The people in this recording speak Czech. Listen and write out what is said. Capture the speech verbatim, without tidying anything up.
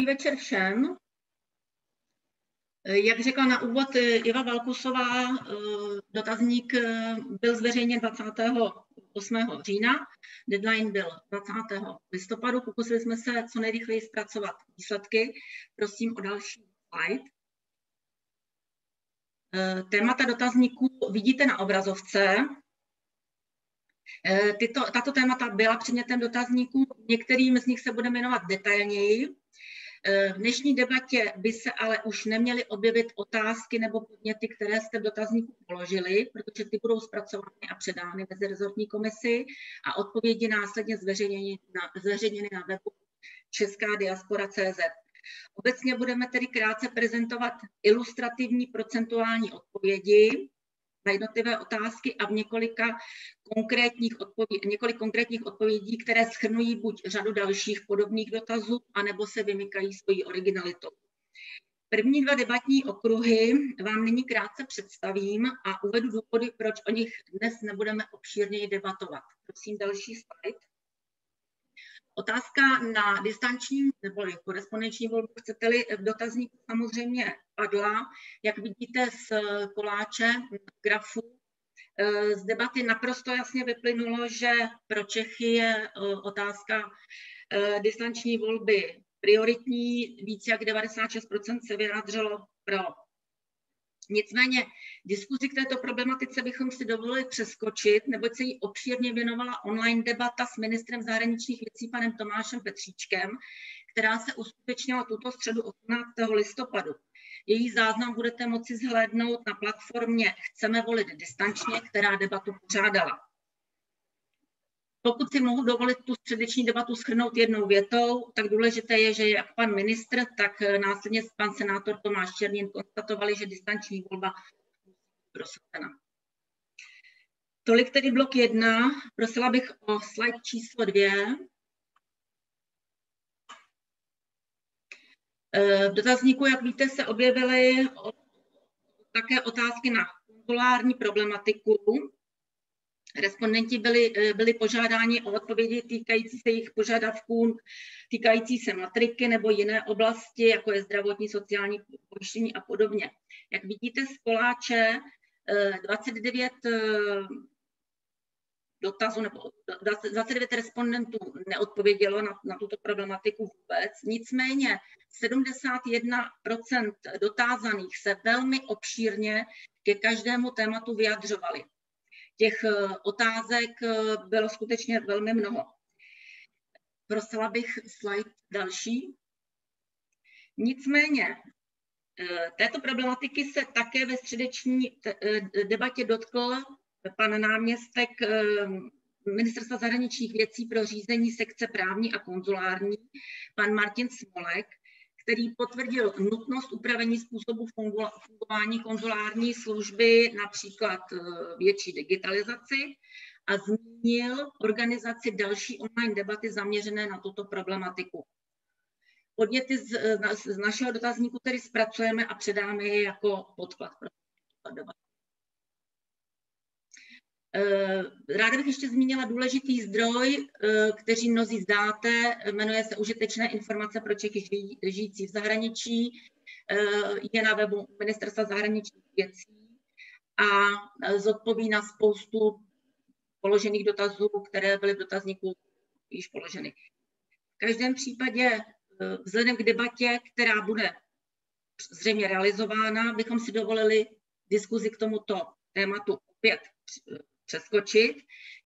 Dobrý večer všem. Jak řekla na úvod Iva Valkusová, dotazník byl zveřejněn dvacátého osmého října, deadline byl dvacátého listopadu. Pokusili jsme se co nejrychleji zpracovat výsledky. Prosím o další slide. Témata dotazníků vidíte na obrazovce. Tyto, tato témata byla předmětem dotazníků, některým z nich se budeme věnovat detailněji. V dnešní debatě by se ale už neměly objevit otázky nebo podněty, které jste v dotazníku položili, protože ty budou zpracovány a předány mezirezortní komisi a odpovědi následně zveřejněny na, zveřejněny na webu česká diaspora tečka cé zet. Obecně budeme tedy krátce prezentovat ilustrativní procentuální odpovědi na jednotlivé otázky a v několika konkrétních odpovědí, několik konkrétních odpovědí, které shrnují buď řadu dalších podobných dotazů, anebo se vymykají svojí originalitou. První dva debatní okruhy vám nyní krátce představím a uvedu důvody, proč o nich dnes nebudeme obšírněji debatovat. Prosím další slide. Otázka na distanční nebo korespondenční volbu, chcete-li, v dotazníku samozřejmě padla. Jak vidíte z koláče, grafu, z debaty naprosto jasně vyplynulo, že pro Čechy je otázka distanční volby prioritní. Víc jak devadesát šest procent se vyjádřilo pro. Nicméně diskuzi k této problematice bychom si dovolili přeskočit, neboť se jí obšírně věnovala online debata s ministrem zahraničních věcí panem Tomášem Petříčkem, která se uskutečnila tuto středu osmnáctého listopadu. Její záznam budete moci zhlédnout na platformě Chceme volit distančně, která debatu pořádala. Pokud si mohu dovolit tu středeční debatu shrnout jednou větou, tak důležité je, že jak pan ministr, tak následně pan senátor Tomáš Černin konstatovali, že distanční volba musí být prosazena. Tolik tedy blok jedna. Prosila bych o slide číslo dvě. V dotazníku, jak víte, se objevily také otázky na konzulární problematiku. Respondenti byli, byli požádáni o odpovědi týkající se jejich požadavků, týkající se matriky nebo jiné oblasti, jako je zdravotní, sociální pojištění a podobně. Jak vidíte z koláče, dvacet devět dotazů nebo dvacet devět respondentů neodpovědělo na, na tuto problematiku vůbec. Nicméně sedmdesát jedna procent dotázaných se velmi obšírně ke každému tématu vyjadřovali. Těch otázek bylo skutečně velmi mnoho. Prosila bych slide další. Nicméně této problematiky se také ve středeční debatě dotkl pan náměstek Ministerstva zahraničních věcí pro řízení sekce právní a konzulární, pan Martin Smolek, který potvrdil nutnost upravení způsobu fungování konzulární služby, například větší digitalizaci, a zmínil organizaci další online debaty zaměřené na tuto problematiku. Podněty z, z našeho dotazníku tedy zpracujeme a předáme je jako podklad pro tuto debatu. Ráda bych ještě zmínila důležitý zdroj, který mnozí znáte, jmenuje se Užitečné informace pro Čechy žijící v zahraničí, je na webu Ministerstva zahraničních věcí a zodpoví na spoustu položených dotazů, které byly v dotazníku již položeny. V každém případě vzhledem k debatě, která bude zřejmě realizována, bychom si dovolili diskuzi k tomuto tématu opět přeskočit.